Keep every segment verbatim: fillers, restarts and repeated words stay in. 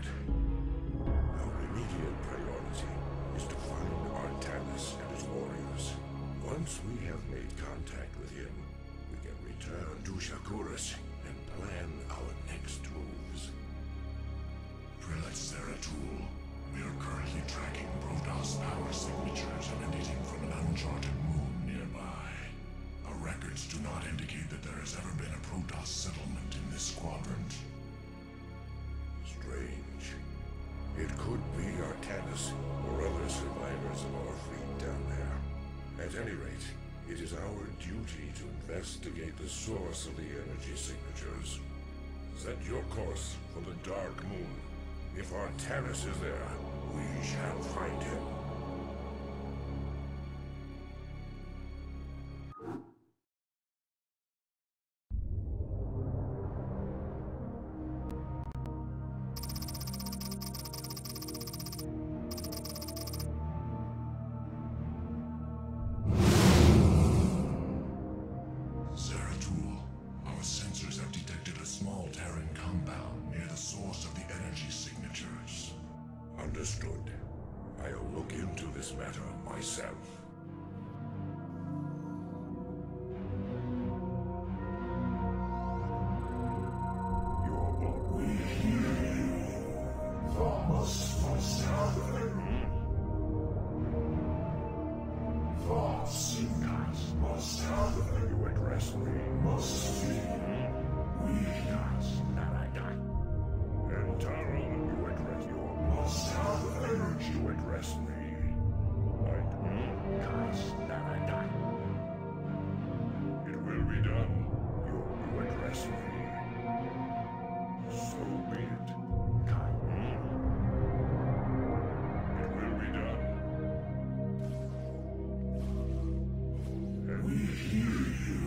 Lord. Our immediate priority is to find Artanis and his warriors. Once we have made contact with him, we can return to Shakuras and plan our next moves. Prelate Zeratul, we are currently tracking Protoss power signatures emanating from an uncharted moon nearby. Our records do not indicate that there has ever been a Protoss settlement in this quadrant. Strange. It could be Artanis or other survivors of our fleet down there. At any rate, it is our duty to investigate the source of the energy signatures. Set your course for the Dark Moon. If Artanis is there, we shall find him. Understood. I'll look into this matter myself. Your boat. We hear you. Thomas must have Thoughts must have you address me. Must fear. We and Taro, you address your must have energy. You address me. I It will be done. You, you address me. So be it. It will be done. And we hear you.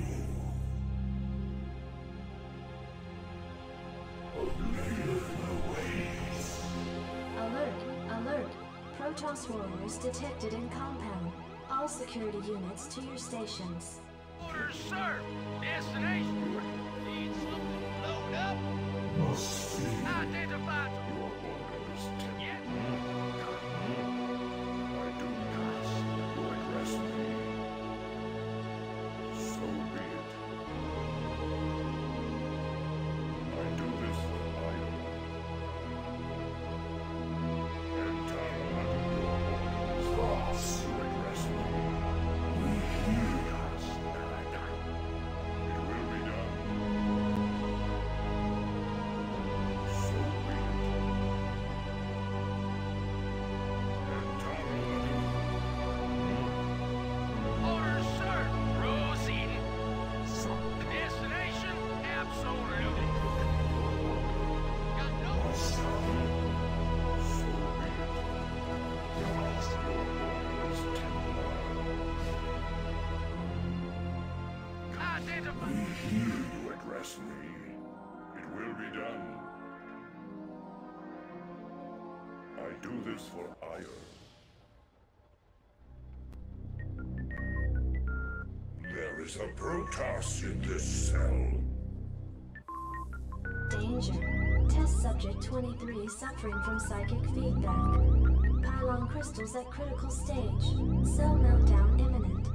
Alert! Alert! Protoss warriors detected in compound. All security units to your stations. Orders, sir! Destination! Needs something blown up? Must be. Identified! Your orders, Tim. Yet. I do not. You address me. So be it. I do this for Iron. And Tara, your orders. Thoughts. You address me. We hear us. It will be done. So be it. And Tara, Orders, sir! Proceeding! The destination? Absolutely! Got no... so be it. God's your orders, Templar. Identified! We hear you address me. It will be done. I do this for Ire. There is a Protoss in this cell. Danger. Test subject twenty-three suffering from psychic feedback. Pylon crystals at critical stage. Cell meltdown imminent.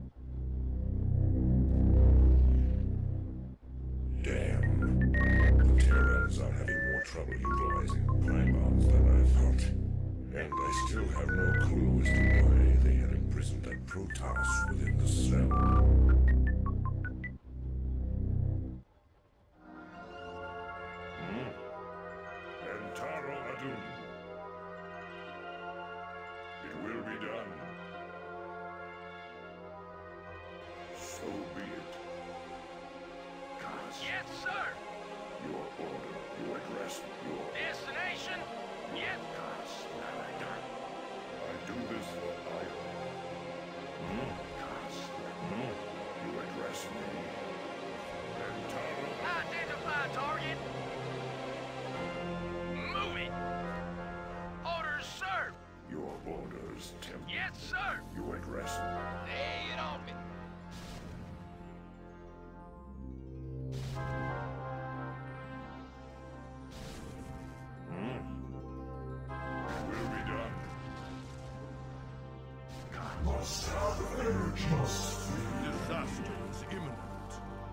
Damn. The Terrans are having more trouble utilizing pylons than I thought. And I still have no clue as to why they had imprisoned a Protoss within the cell. And Taro Adun. It will be done. So be it. Gods. Yes, sir! Your order. You address your Destination? Yet. gods. I do this for Iron. Gods. You address me. And Taro. Identify target! Move it! Orders, sir! Your orders, Tim. Yes, sir! You address me. Lay it on me! Must have energy. Must feel. Disaster is imminent.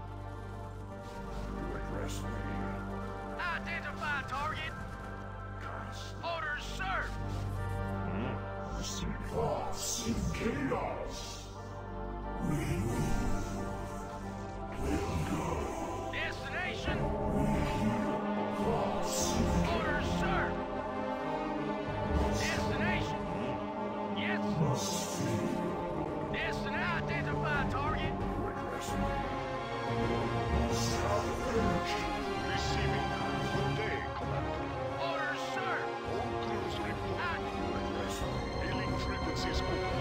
You address me. Identify target. Cast. Orders, sir. See thoughts in chaos. We move. We'll go. Destination. Thoughts in Orders, sir. Destination. Yes. must feel. Destination. Identify target. You address me. Must have energy. Receiving. Good day, Commander. Orders, sir. All crews report. I You address me. Hailing frequencies open.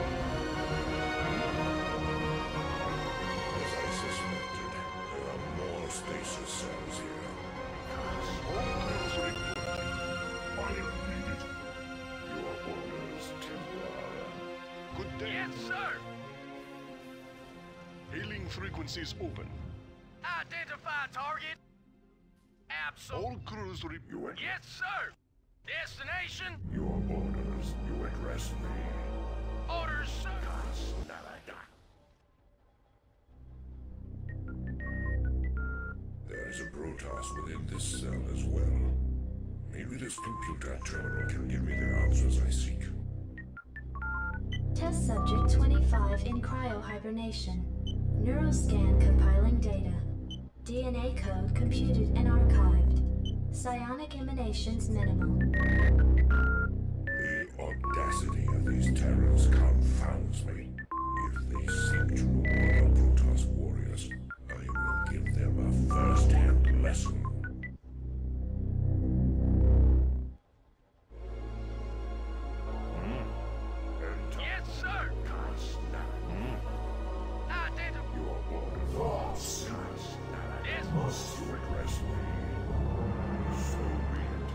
As I suspected, there are more stasis cells here. All crews report. I am needed. Your orders, Templar. Good day. Yes, sir. Hailing frequencies open. Identify target. Absolutely. All crews report. You ad- Yes, sir. Destination. Your orders. You address me. Orders, sir. There is a Protoss within this cell as well. Maybe this computer terminal can give me the answers I seek. Test subject twenty-five in cryohibernation. Neuroscan compiling data. D N A code computed and archived. Psionic emanations minimal. The audacity of these Terrans confounds me. If they seek to reward our Protoss warriors, I will give them a first-hand lesson. Yes, sir. Identify. Your orders. Thoughts Yes. must You address me. So be it.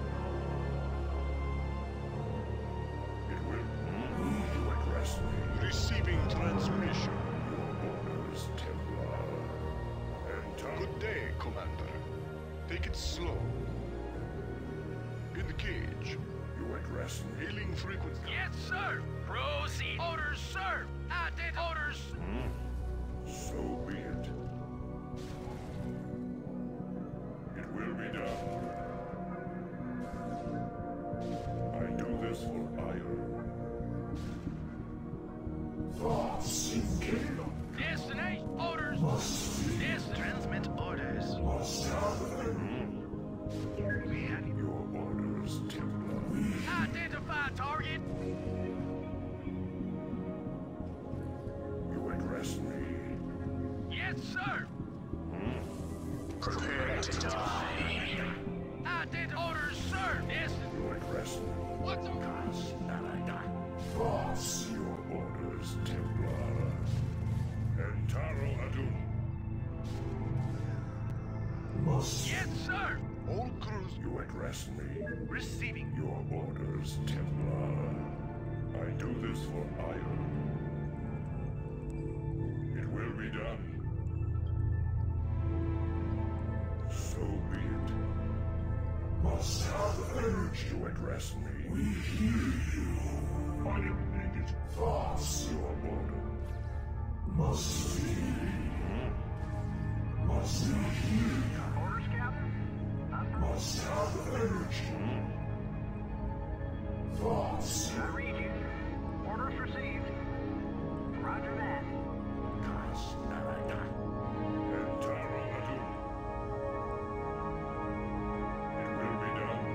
It will. You address me. Receiving transmission. Your orders, Templar. Enter. Good day, Commander. Take it slow. Engage. You address me. Hailing frequency. Yes, sir. Proceed. Orders, sir. Identify. Orders. So be it. It will be done. I do this for ire. thoughts in chaos. Destination. Orders. Must feel. Yes. Transmit orders. Must have energy. Your orders, Templar. Identify target. You address me. Yes, sir. Prepare to die. Identify. Orders, sir. Yes. You address me. What's up? Thoughts Your orders, Templar. Entaro Adun. must Yes, sir. All crews. You address me. Receiving. Your orders, Templar. I do this for ire. It will be done. So be it. must have energy. You address me. We hear you. I am needed. Thoughts Your order. must feel. Must hear. Orders, Captain. Must have energy. Thoughts I read you. Orders received. Roger that. Entaro Adun. It will be done.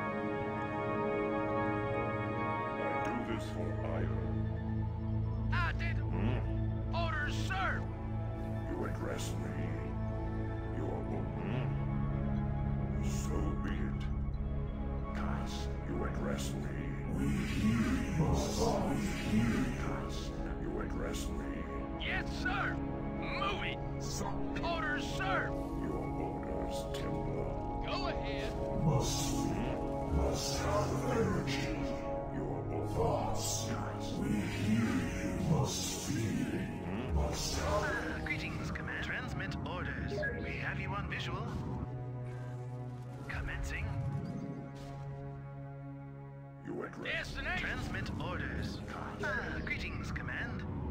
I do this for ire. Identify. Orders, sir. You address me. Your order. So be it. Cast. You address me. we hear. Must we hear. Cast. You address me. Yes, sir. Move it. Orders, sir. Your orders, Templar. Go ahead. Must must have energy. Your orders. Thoughts we hear you. Must feel. Must have. Greetings, Command. Transmit orders. We have you on visual. Commencing. You address. Destination. Transmit orders. Ah, greetings, Command.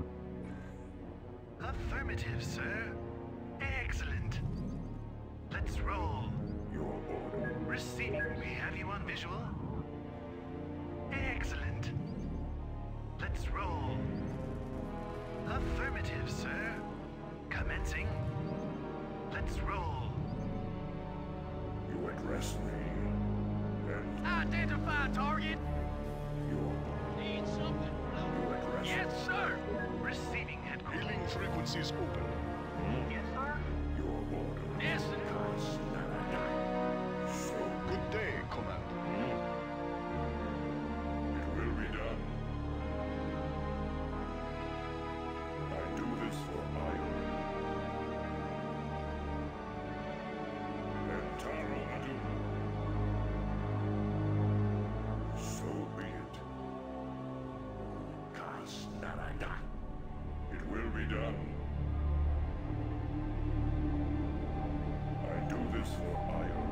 Affirmative, sir. Excellent. Let's roll. Your order. Receiving. We have you on visual. Excellent. Let's roll. Affirmative, sir. Commencing. Let's roll. You address me. And Identify target. your Need something? you address Yes, sir. Receiving headquarters. Hailing frequencies open. Yes, sir. your order. Destiny. So Good day, Commander. it will be done. I do this for Io. And Taro Adu. So be it. Kas Narada. It will be done. I do this for Io.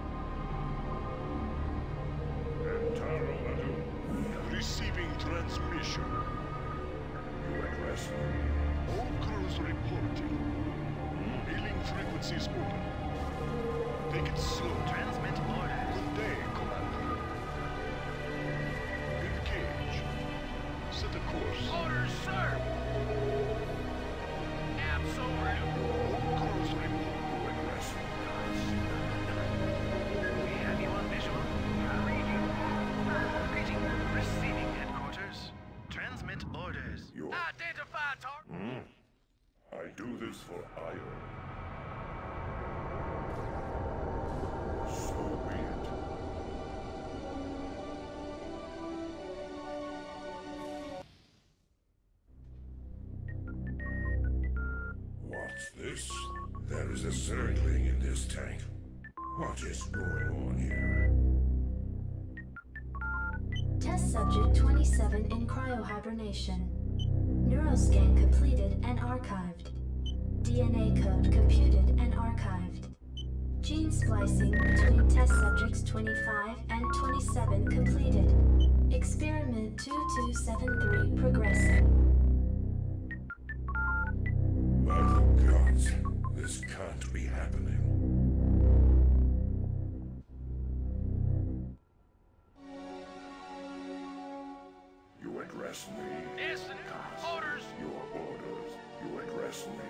And Taro Adu. Receiving transmission. You address me. All crews reporting. Hailing frequencies open. Take it slow. Transmit orders. Good day, Commander. Engage. Set a course. Orders, sir. Absolutely. All crews report. You address me. We have you on visual. Greeting. Receiving headquarters. Transmit orders. You Identify target. I do this for Io. So be it. What's this? There is a Zergling in this tank. What is going on here? Test subject twenty-seven in cryohibernation. Neuroscan completed and archived. D N A code computed and archived. Gene splicing between test subjects twenty-five and twenty-seven completed. Experiment two two seven three progressing. By the gods, this can't be happening. You address me. Destiny. Orders. Your orders. You address me.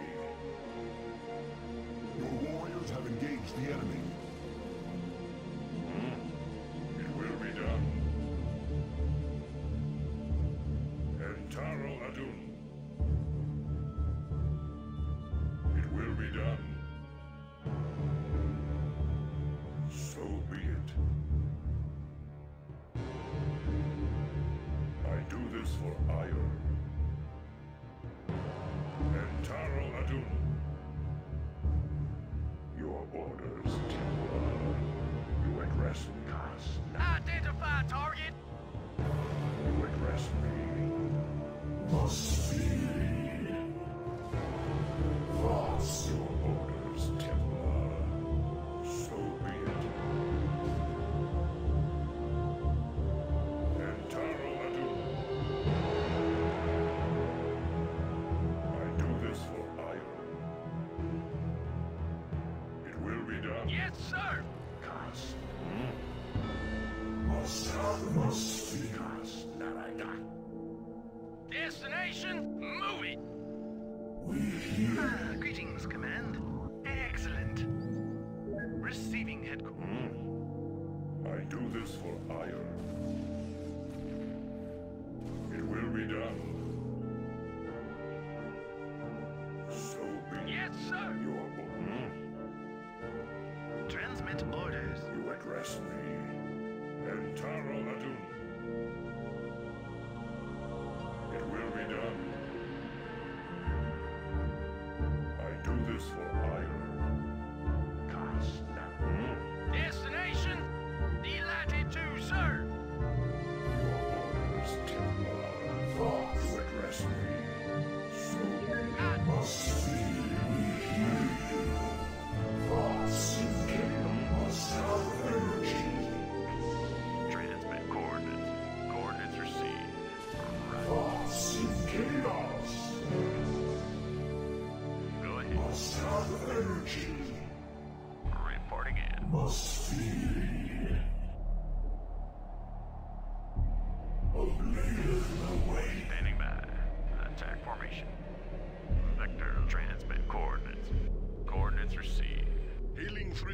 Your warriors have engaged the enemy. It will be done. And Taro Adun. It will be done. So be it. I do this for Io. And Taro Adun. Your orders, Timur. You address me. Identify target. You address me. Must be. Thoughts, your orders, Templar. So be it. And Taro Adun. I do this for Io. It will be done. Yes, sir. Kas. Must have, must be. Kas Narada. Destination. Move it. We hear. Ah, greetings, Command. Excellent. Receiving headquarters. I do this for Io. It will be done. So be it. Yes, sir. Your order. Transmit orders. You address me. And Taro Adun. It will be done. I do this for Io. Kas Narada. Destination. Delighted to, sir. Your orders, Templar. Thoughts. You address me. So I Must be. We hear you. Thoughts in kingdom must have energy. Transmit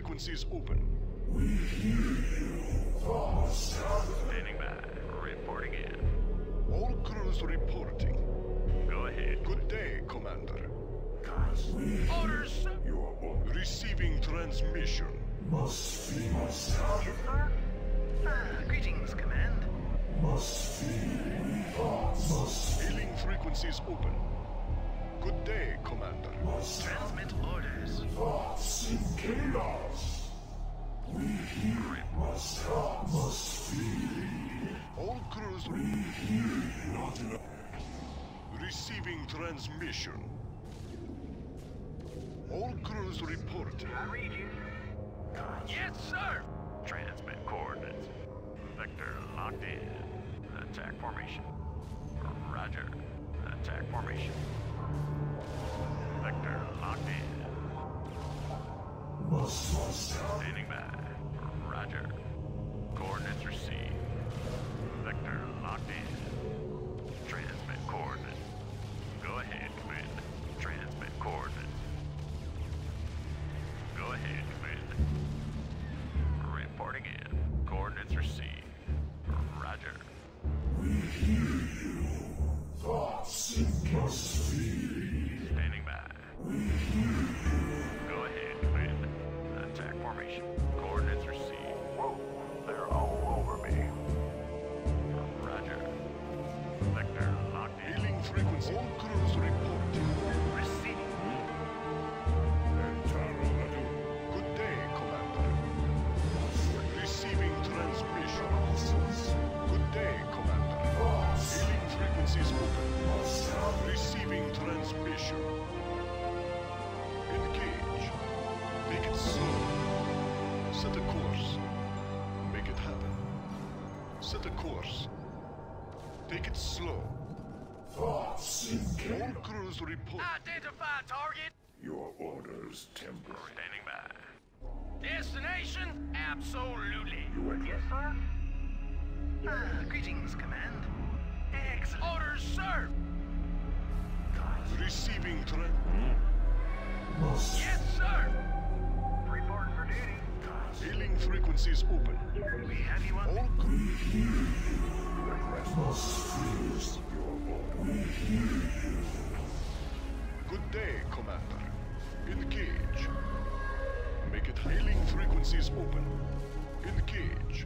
frequencies open. We hear you. Thoughts. Standing by. Reporting in. All crews reporting. Go ahead. Good day, Commander. We Orders, sir. your order Receiving transmission. must be must Ah, greetings, Command. must be thoughts must Hailing frequencies open. Good day, Commander. must Transmit orders. thoughts in chaos. We hear must have must feel. All crews We re- hear not enough. receiving transmission. All crews reporting. Yes, sir. Transmit coordinates. Vector locked in. Attack formation. Roger. Attack formation. Vector locked in. Must must have Standing by. Roger. Coordinates received. Vector locked in. Transmit coordinates. Go ahead, Command. Transmit coordinates. Go ahead, Command. Reporting in. Coordinates received. Roger. we hear you. Thoughts in must feel. Standing by. We hear Go ahead, Command. Attack formation. Coordinates received. They're all over me. Roger. Vector locked in. Hailing frequency. All crews reporting. Receiving. Good day, Commander. Receiving transmission. Good day, Commander. Hailing frequencies open. Receiving transmission. Engage. Take it slow. Set a course. Make it happen. Set a course. Take it slow. thoughts in All chaos. crews report. Identify target. Your orders, Temple. Standing by. Destination? Absolutely. Yes, sir. Ah, greetings, Command. Excellent. Orders, sir. Receiving tra- Must Yes, sir. Report for duty. Hailing frequencies open. We have you on. All crews. must feel. Your order. We hear you. Good day, Commander. Engage. Make it hailing frequencies open. Engage.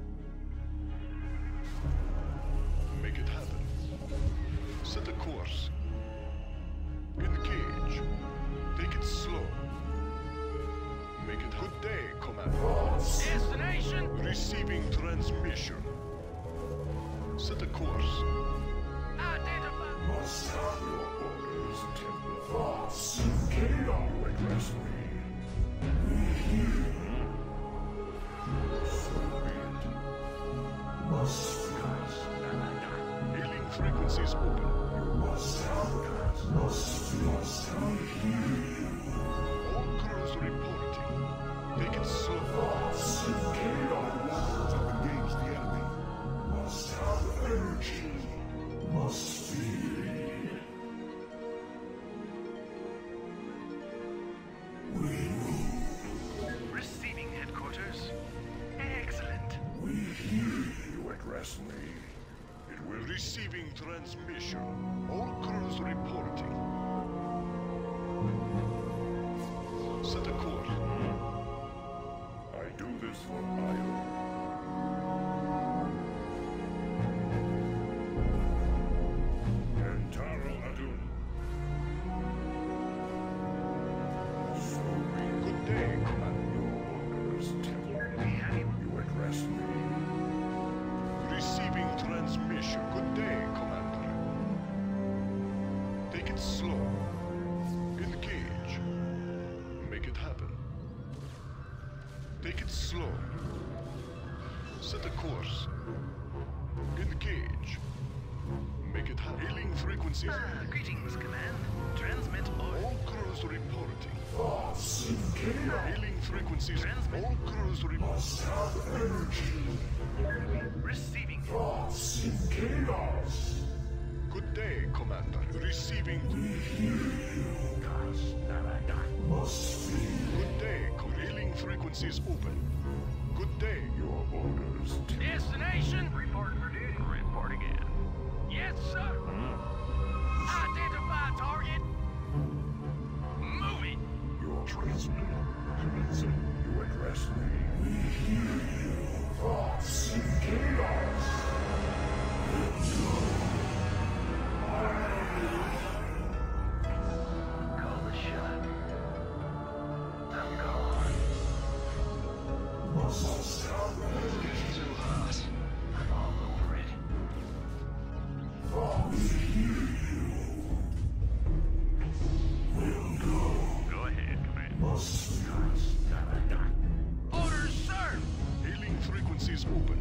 Make it happen. Set a course. Engage. Take it slow. Make it good day, Commander. Destination? Receiving transmission. Set a course. Identify. Must have Your orders, Temple. thoughts in chaos. You address me. We hear So be it. must Hailing frequencies open. must have must feel. Must we hear you. All crews reporting. Take it slow. Thoughts in chaos. Engage the enemy. Must have energy. Must feel. We move. Receiving headquarters. Excellent. We hear You address me. It will be Receiving transmission. All crews reporting. Set a course. I do this for Io. Entaro Adun. So be it. Good day, Commander. Your orders, Temple. We have you. You address me. Receiving transmission. Good day, Commander. Take it slow. Engage. Make it happen. Take it slow. Set a course. Engage. Make it happen. Hailing frequencies. Ah, greetings, Command. Transmit orders. All crews reporting. thoughts in chaos. Hailing frequencies. Transmit. All crews reporting. Must have energy. Receiving. Thoughts in chaos. Good day, Commander. Receiving. We hear you. Must feel. Good day, Commander. Hailing frequencies open. Good day. Your orders. Destination? Report for duty. Report again. Yes, sir. Identify target. Move it. Your transmitter. Commencing. You address me. We hear you. Thoughts in chaos. Call the shot. I'm gone. Muscle stop. It's too hot. I'm all over it. Thoughts hear you. Will go. Go ahead, Commander. Must Orders, sir. Hailing frequencies open.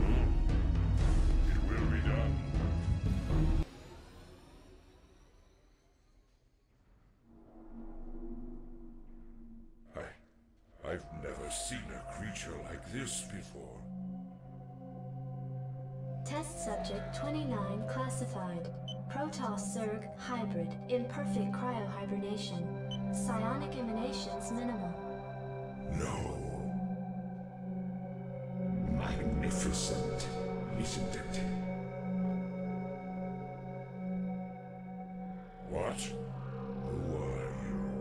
It will be done. I... I've never seen a creature like this before. Test subject twenty-nine classified. Protoss Zerg hybrid, imperfect cryohibernation. Psionic emanations minimal. No. Magnificent, isn't it? What? Who are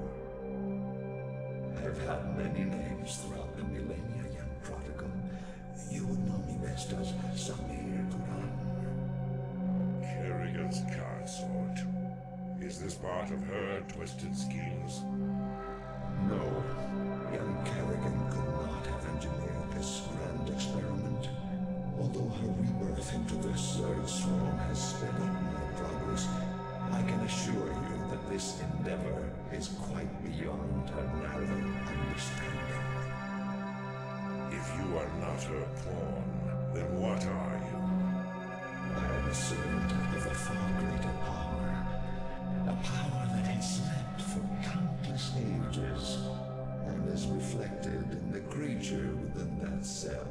you? I've had many names throughout the millennia, young prodigal. You would know me best as Samir Duran. Kerrigan's consort. Is this part of her twisted schemes? No, young Kerrigan could not have engineered this grand experiment. Although her rebirth into this Zerg swarm has sped up my progress, I can assure you that this endeavor is quite beyond her narrow understanding. If you are not her pawn, then what are you? I am a servant of a far greater power. A power that has slept for countless ages, and is reflected in the creature within that cell.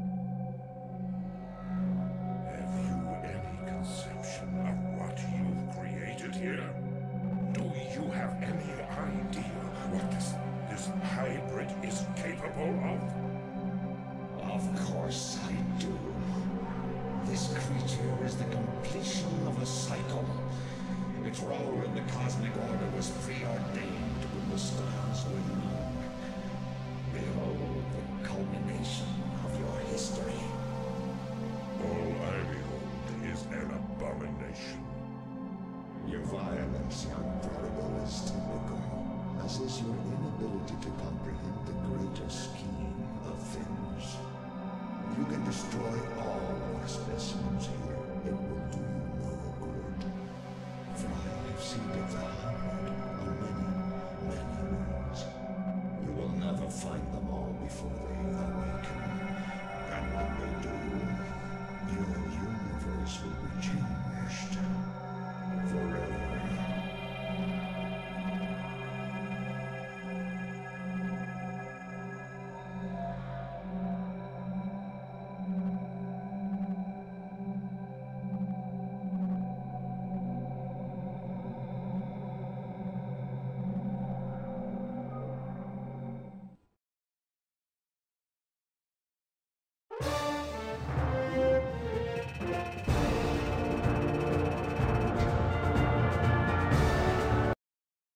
Have you any conception of what you've created here? Do you have any idea what this, this hybrid is capable of? Of course I do. This creature is the completion of a cycle. Its role in the cosmic order was preordained when the stars were young. Behold the culmination of your history. All I behold is an abomination. Your violence, young prodigal, is typical, as is your inability to comprehend the greater scheme of things. You can destroy all our specimens here. It will do you no good. For I have seeded the